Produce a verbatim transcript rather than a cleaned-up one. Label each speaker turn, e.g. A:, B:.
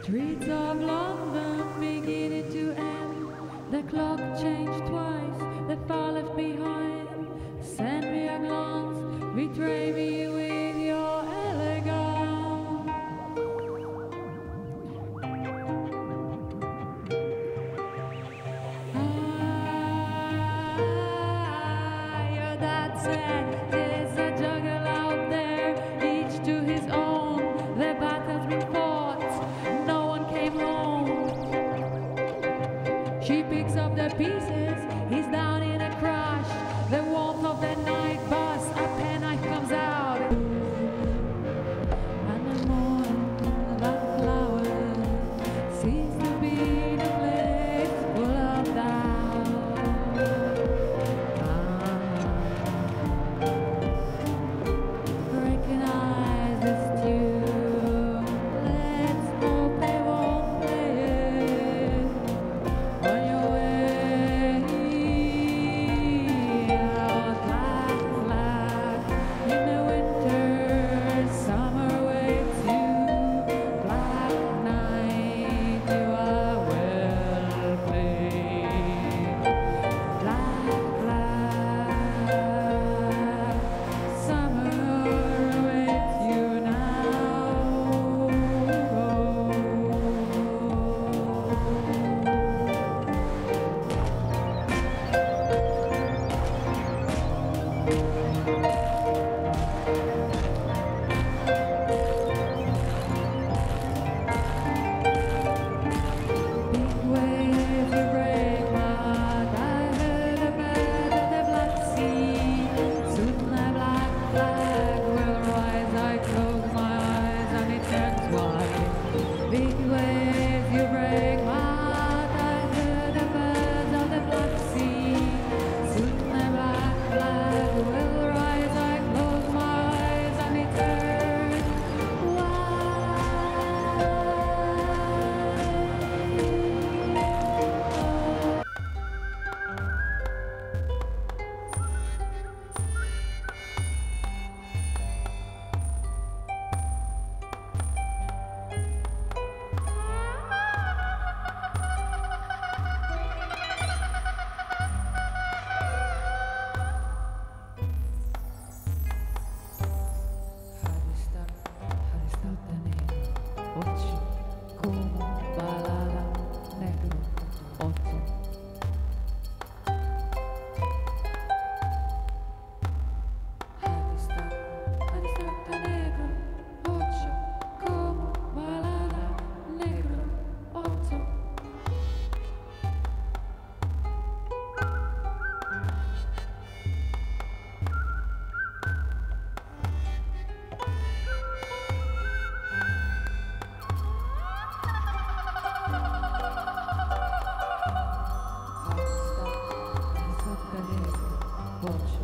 A: Streets of London beginning to end. The clock changed twice, the far left behind. Send me a glance, betray me with your elegance. Ah, you're that sad, there's a juggle out there, each to his own. The battle's been fought, no one came home. She picks up the pieces, he's down in a crash. The warmth of the night bus, a penknife comes out. And the morning, that flower seems to be the place full of doubt. Ah, recognize this tune, let's hope they won't play it on your way out. Black flag in the winter, summer waits you. Black night, you are well played. Black flag, summer waits you now. Big waves you break my heart. I heard the bird of the Black Sea. Soon the black flag will rise. I close my eyes and it turns white. Big waves you break my heart. I heard the birds of the Black Sea. Soon the black flag will rise. I close my eyes and it turns Ocho, como balada, negro, ocho. Harista, harista negro, ocho, como balada, negro, ocho. Harista, harista negro, ocho.